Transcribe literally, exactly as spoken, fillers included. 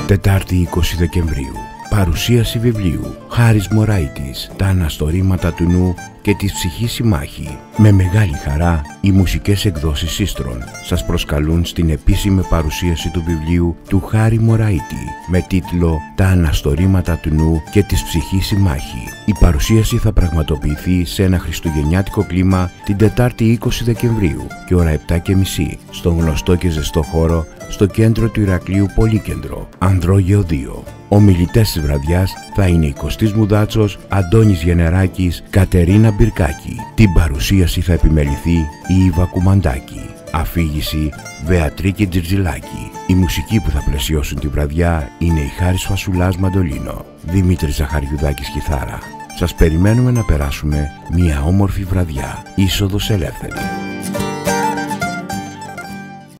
Τετάρτη είκοσι Δεκεμβρίου. Παρουσίαση βιβλίου Χάρης Μωραΐτης, τα αναστορήματα του νου και της ψυχής συμμάχη. Με μεγάλη χαρά, οι μουσικές εκδόσεις Σύστρων σας προσκαλούν στην επίσημη παρουσίαση του βιβλίου του Χάρη Μωραΐτη με τίτλο «Τα αναστορήματα του νου και της ψυχής συμμάχη». Η παρουσίαση θα πραγματοποιηθεί σε ένα χριστουγεννιάτικο κλίμα την Τετάρτη είκοσι Δεκεμβρίου και ώρα επτά και μισή στον γνωστό και ζεστό χώρο στο κέντρο του Ηρακλείου Πολύκεντρο, Ανδρόγειο δύο. Ομιλητές της βραδιάς θα είναι η Κωστής Μουδάτσος, Αντώνης Γενεράκης, Κατερίνα Μπυρκάκη. Την παρουσίαση θα επιμεληθεί η Ήβα Κουμαντάκη. Αφήγηση Βεατρίκη Τζιρτζιλάκη. Οι μουσικοί που θα πλαισιώσουν τη βραδιά είναι η Χάρης Φασουλάς μαντολίνο, Δημήτρης Ζαχαριουδάκης κιθάρα. Σας περιμένουμε να περάσουμε μια όμορφη βραδιά. Είσοδος ελεύθερη.